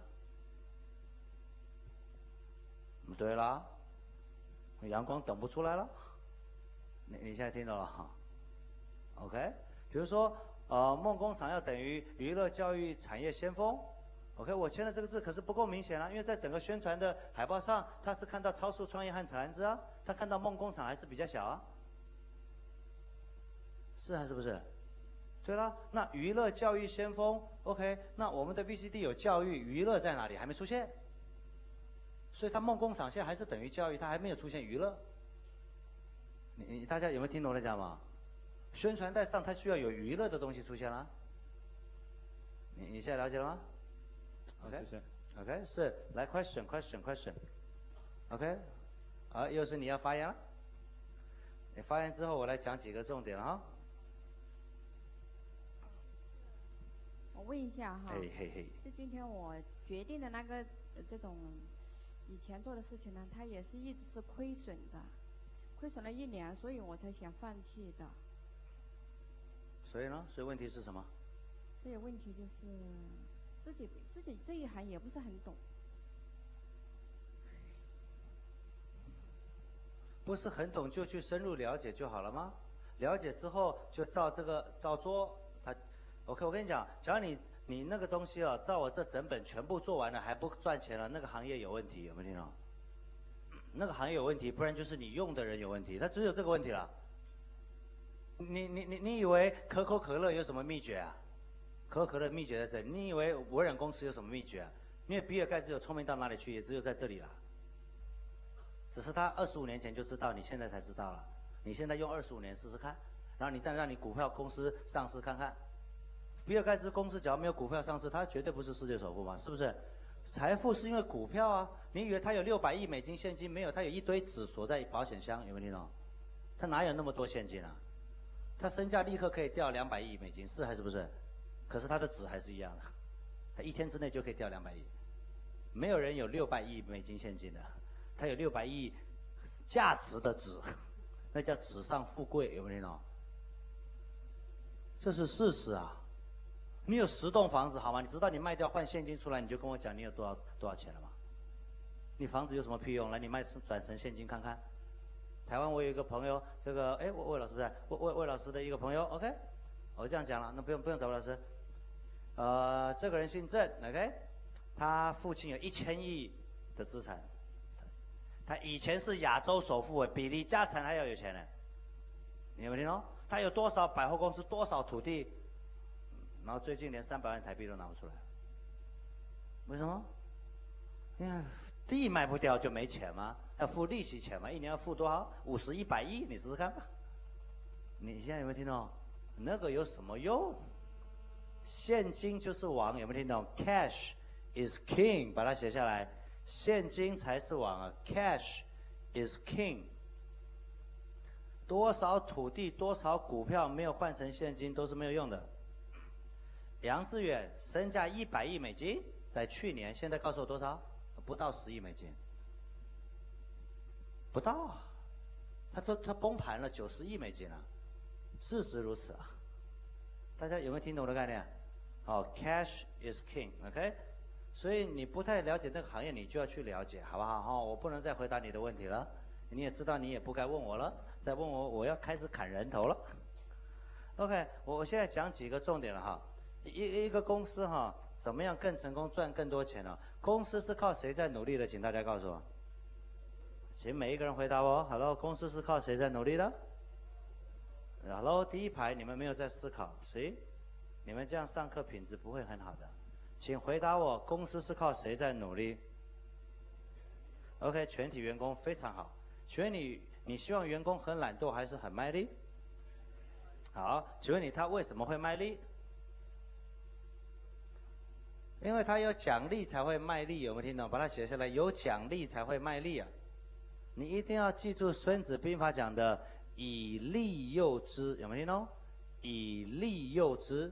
对啦，阳光等不出来了。你你现在听到了哈 ？OK， 比如说，呃，梦工厂要等于娱乐教育产业先锋。OK， 我签的这个字可是不够明显啊，因为在整个宣传的海报上，他是看到超速创业和产安之啊， 他看到梦工厂还是比较小啊，是还是不是？对了，那娱乐教育先锋 ，OK， 那我们的 V C D 有教育，娱乐在哪里？还没出现，所以它梦工厂现在还是等于教育，它还没有出现娱乐。你你大家有没有听懂我在讲嘛？宣传带上它需要有娱乐的东西出现了。你你现在了解了吗 ？OK， 谢谢。 OK， 是来 question question question，OK， 好，又是你要发言了。你发言之后，我来讲几个重点哈。 我问一下哈， 嘿嘿嘿， 就今天我决定的那个、呃、这种以前做的事情呢，它也是一直是亏损的，亏损了一年，所以我才想放弃的。 所以呢，所以问题是什么？ 所以问题就是自己自己这一行也不是很懂。 不是很懂就去深入了解就好了吗？了解之后就照这个照做，他 OK， 我跟你讲，假如你你那个东西啊，照我这整本全部做完了还不赚钱了，那个行业有问题，有没有听到？那个行业有问题，不然就是你用的人有问题，它只有这个问题了。你你你你以为可口可乐有什么秘诀啊？可口可乐秘诀在这里，你以为微软公司有什么秘诀啊？因为比尔盖茨有聪明到哪里去，也只有在这里了。只是他二十五年前就知道，你现在才知道了。你现在用二十五年试试看，然后你再让你股票公司上市看看。比尔盖茨公司只要没有股票上市，他绝对不是世界首富嘛，是不是？财富是因为股票啊！你以为他有六百亿美金现金？没有，他有一堆纸锁在保险箱，有没有听懂？他哪有那么多现金啊？他身价立刻可以掉两百亿美金，是还是不是？可是他的纸还是一样的，他一天之内就可以掉两百亿。没有人有六百亿美金现金的，他有六百亿价值的纸，那叫纸上富贵，有没有听懂？这是事实啊！你有十栋房子好吗？你知道你卖掉换现金出来，你就跟我讲你有多少多少钱了吗？你房子有什么屁用？来，你卖转成现金看看。台湾我有一个朋友，这个哎，魏魏老师不在，魏魏魏老师的一个朋友 ，OK， 我这样讲了，那不用不用找魏老师。呃，这个人姓郑 ，OK， 他父亲有一千亿的资产，他以前是亚洲首富，比李嘉诚还要有钱呢。你有没有听懂？他有多少百货公司，多少土地？然后最近连三百万台币都拿不出来，为什么？因为地卖不掉就没钱吗？要付利息钱吗？一年要付多少？五十、一百亿，你试试看吧。你现在有没有听懂？那个有什么用？现金就是王，有没有听懂 ？Cash is king， 把它写下来，现金才是王啊 ！Cash is king。多少土地、多少股票没有换成现金都是没有用的。杨致远身价一百亿美金，在去年，现在告诉我多少？不到十亿美金，不到啊，他都他崩盘了九十亿美金了，事实如此啊。大家有没有听懂我的概念？哦 ，cash is king，OK， 所以你不太了解那个行业，你就要去了解，好不好？哦，我不能再回答你的问题了，你也知道你也不该问我了，再问我我要开始砍人头了。OK， 我现在讲几个重点了哈。一一个公司哈，怎么样更成功赚更多钱呢？公司是靠谁在努力的？请大家告诉我。请每一个人回答我。Hello， 公司是靠谁在努力的 ？Hello， 第一排你们没有在思考，谁？你们这样上课品质不会很好的。请回答我，公司是靠谁在努力 ？OK， 全体员工非常好。请问你，你希望员工很懒惰还是很卖力？好，请问你他为什么会卖力？因为他有奖励才会卖力，有没有听懂？把它写下来，有奖励才会卖力啊！你一定要记住《孙子兵法》讲的“以利诱之”，有没有听懂？以利诱之。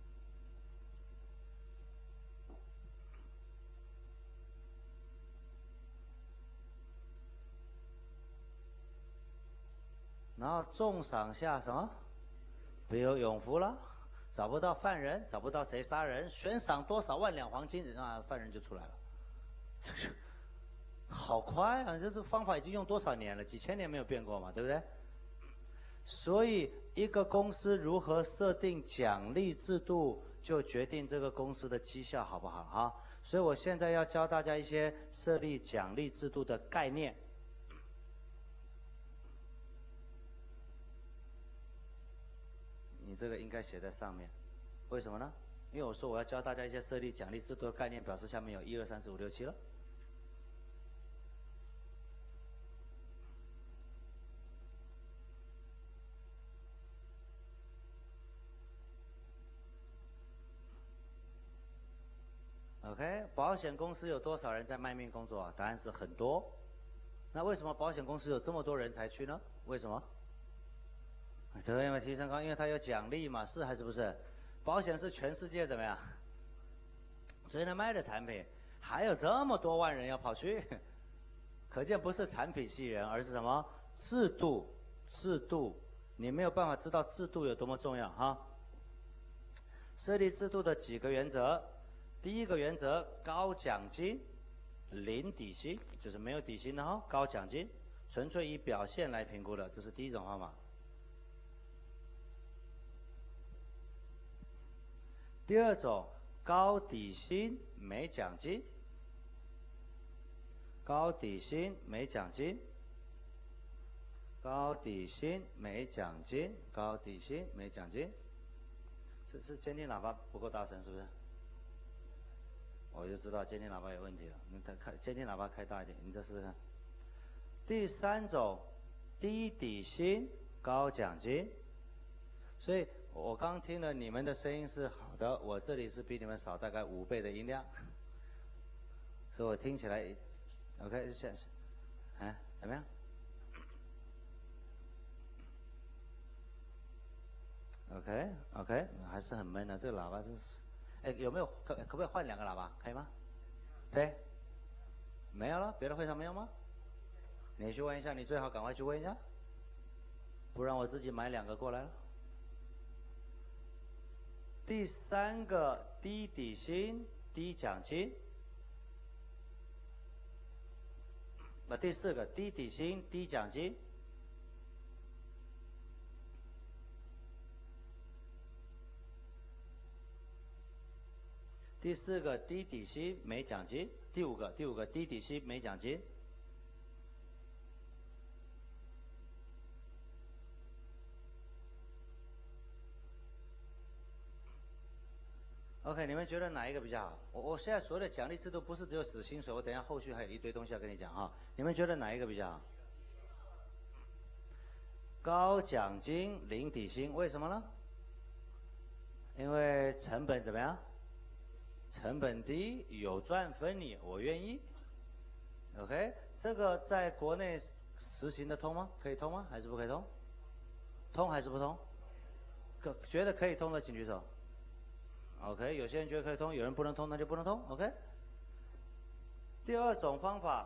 然后重赏下什么？必有勇夫了。找不到犯人，找不到谁杀人，悬赏多少万两黄金，啊，犯人就出来了。好快啊！这这方法已经用多少年了？几千年没有变过嘛，对不对？所以，一个公司如何设定奖励制度，就决定这个公司的绩效好不好啊？所以我现在要教大家一些设立奖励制度的概念。 你这个应该写在上面，为什么呢？因为我说我要教大家一些设立奖励制度的概念，表示下面有一二三四五六七了。OK， 保险公司有多少人在卖命工作啊？答案是很多。那为什么保险公司有这么多人才去呢？为什么？对，因为提升高，因为它有奖励嘛，是还是不是？保险是全世界怎么样最能卖的产品，还有这么多万人要跑去，可见不是产品吸引人，而是什么？制度，制度，你没有办法知道制度有多么重要哈。设立制度的几个原则。第一个原则，高奖金，零底薪，就是没有底薪的哈，高奖金，纯粹以表现来评估的，这是第一种方法。第二种，高底薪没奖金，高底薪没奖金，高底薪没奖金，高底薪没奖金，这是监听喇叭不够大声，是不是？我就知道监听喇叭有问题了，你开开监听喇叭开大一点，你再试试看。第三种，低底薪高奖金，所以我刚听了你们的声音是好的，我这里是比你们少大概五倍的音量，所以我听起来 ，OK， 现在，哎，怎么样 ？OK OK， 还是很闷的，这个喇叭真是。哎，有没有可可不可以换两个喇叭？可以吗？对，没有了，别的会场没有吗？你去问一下，你最好赶快去问一下，不然我自己买两个过来了。第三个，低底薪低奖金。那第四个，低底薪低奖金。第四个，低底薪没奖金。第五个，第五个低底薪没奖金。OK， 你们觉得哪一个比较好？我我现在所有的奖励制度不是只有死薪水，我等一下后续还有一堆东西要跟你讲哈。你们觉得哪一个比较好？高奖金零底薪，为什么呢？因为成本怎么样？成本低，有赚分你，我愿意。OK， 这个在国内实行得通吗？可以通吗？还是不可以通？通还是不通？可觉得可以通的请举手。OK， 有些人觉得可以通，有人不能通，那就不能通。OK。第二种方法，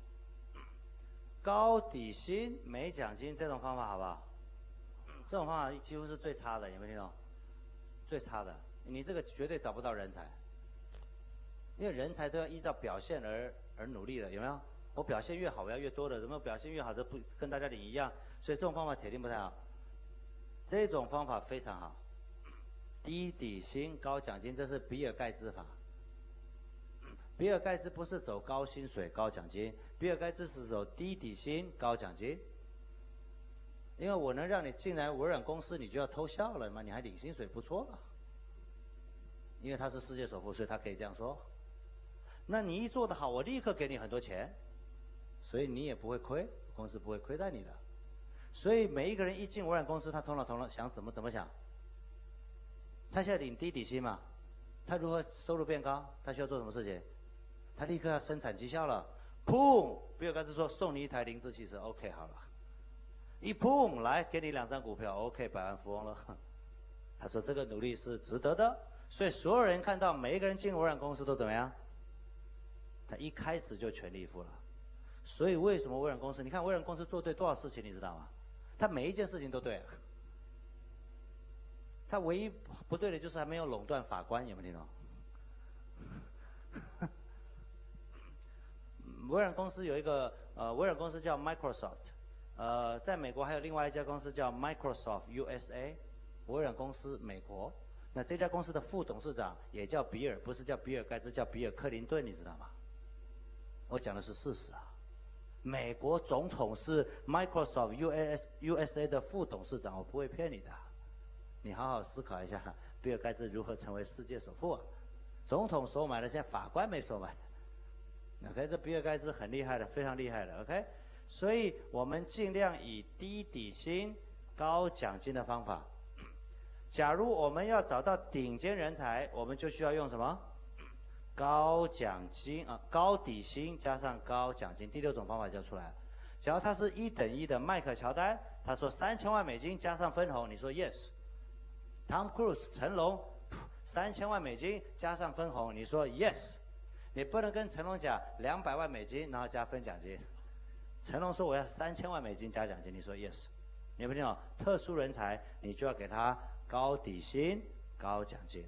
高底薪没奖金，这种方法好不好？这种方法几乎是最差的，有没有听懂？最差的，你这个绝对找不到人才。因为人才都要依照表现而而努力的，有没有？我表现越好，我要越多的；怎么表现越好的不跟大家领一样？所以这种方法铁定不太好。这种方法非常好，低底薪高奖金，这是比尔盖茨法。比尔盖茨不是走高薪水高奖金，比尔盖茨是走低底薪高奖金。因为我能让你进来微软公司，你就要偷笑了嘛，你还领薪水不错了。因为他是世界首富，所以他可以这样说。那你一做得好，我立刻给你很多钱，所以你也不会亏，公司不会亏待你的。所以每一个人一进微软公司，他头脑头脑想怎么怎么想。他现在领低底薪嘛，他如何收入变高？他需要做什么事情？他立刻要生产绩效了。砰！比尔盖茨说送你一台凌志汽车 ，OK 好了。一砰来给你两张股票 ，OK 百万富翁了。他说这个努力是值得的。所以所有人看到每一个人进微软公司都怎么样？他一开始就全力以赴了。所以为什么微软公司？你看微软公司做对多少事情，你知道吗？他每一件事情都对。他唯一不对的就是还没有垄断法官，有没有听懂？微软公司有一个呃，微软公司叫 Microsoft， 呃，在美国还有另外一家公司叫 Microsoft U S A， 微软公司美国。那这家公司的副董事长也叫比尔，不是叫比尔盖茨，叫比尔克林顿，你知道吗？我讲的是事实啊。美国总统是 Microsoft U S U S A 的副董事长，我不会骗你的。 你好好思考一下，比尔盖茨如何成为世界首富啊？总统收买了，现在法官没收买。OK， 这比尔盖茨很厉害的，非常厉害的。OK， 所以我们尽量以低底薪、高奖金的方法。假如我们要找到顶尖人才，我们就需要用什么？高奖金啊，高底薪加上高奖金，第六种方法就出来了。只要他是一等一的迈克乔丹，他说三千万美金加上分红，你说 yes。Tom Cruise 成龙，三千万美金加上分红，你说 yes。你不能跟成龙讲两百万美金，然后加分奖金。成龙说我要三千万美金加奖金，你说 yes。你有没有听懂？特殊人才你就要给他高底薪、高奖金。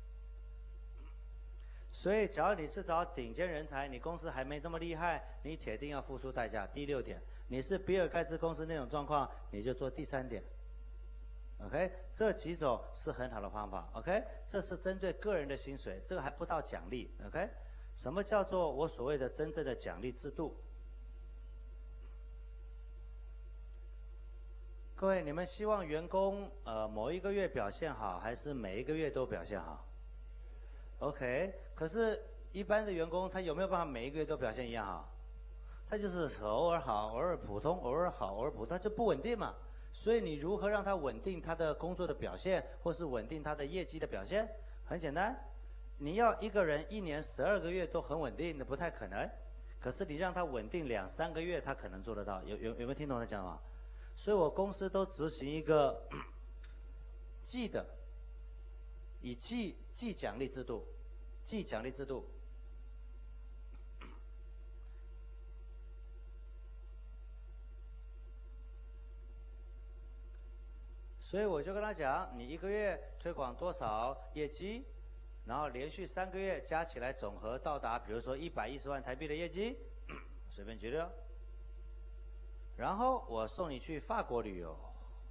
所以，只要你是找顶尖人才，你公司还没那么厉害，你铁定要付出代价。第六点，你是比尔盖茨公司那种状况，你就做第三点。OK， 这几种是很好的方法。OK， 这是针对个人的薪水，这个还不到奖励。OK， 什么叫做我所谓的真正的奖励制度？各位，你们希望员工呃某一个月表现好，还是每一个月都表现好 ？OK， 可是，一般的员工他有没有办法每一个月都表现一样好？他就是偶尔好，偶尔普通，偶尔好，偶尔普通，他就不稳定嘛。所以你如何让他稳定他的工作的表现，或是稳定他的业绩的表现？很简单，你要一个人一年十二个月都很稳定，那不太可能。可是你让他稳定两三个月，他可能做得到。有有有没有听懂我讲话？所以我公司都执行一个季的，以季季奖励制度，季奖励制度。所以我就跟他讲，你一个月推广多少业绩，然后连续三个月加起来总和到达，比如说一百一十万台币的业绩，随便举例。然后我送你去法国旅游，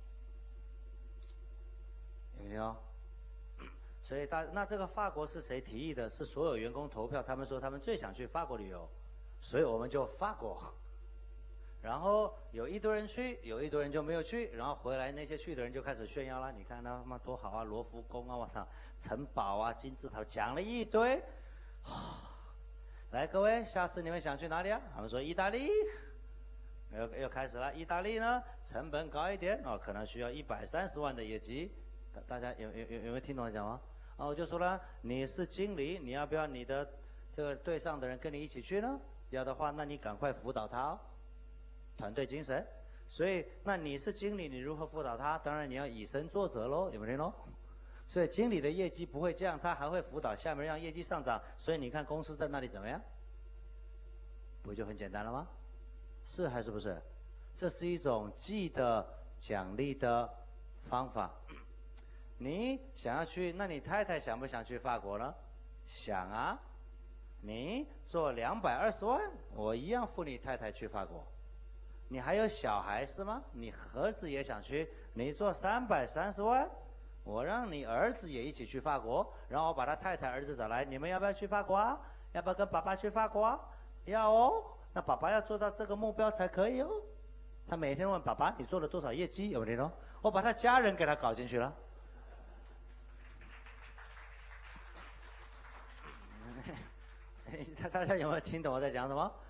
有没有？所以大那这个法国是谁提议的？是所有员工投票，他们说他们最想去法国旅游，所以我们就法国。然后有一堆人去，有一堆人就没有去，然后回来那些去的人就开始炫耀了，你看他妈多好啊，罗浮宫啊，我操，城堡啊，金字塔，讲了一堆。来，各位，下次你们想去哪里啊？他们说意大利，又又开始了。意大利呢，成本高一点哦，可能需要一百三十万的业绩。大大家有有有有没有听懂我讲吗？啊，我就说了，你是经理，你要不要你的这个队上的人跟你一起去呢？要的话，那你赶快辅导他哦。团队精神，所以那你是经理，你如何辅导他？当然你要以身作则喽，有没有听懂？所以经理的业绩不会降，他还会辅导下面让业绩上涨。所以你看公司在那里怎么样？不就很简单了吗？是还是不是？这是一种记的奖励的方法。你想要去，那你太太想不想去法国呢？想啊。你做两百二十万，我一样付你太太去法国。你还有小孩是吗？你儿子也想去，你做三百三十万，我让你儿子也一起去法国，然后我把他太太儿子找来，你们要不要去法国啊？要不要跟爸爸去法国啊？要哦，那爸爸要做到这个目标才可以哦。他每天问爸爸你做了多少业绩，有没有？我把他家人给他搞进去了。大大家有没有听懂我在讲什么？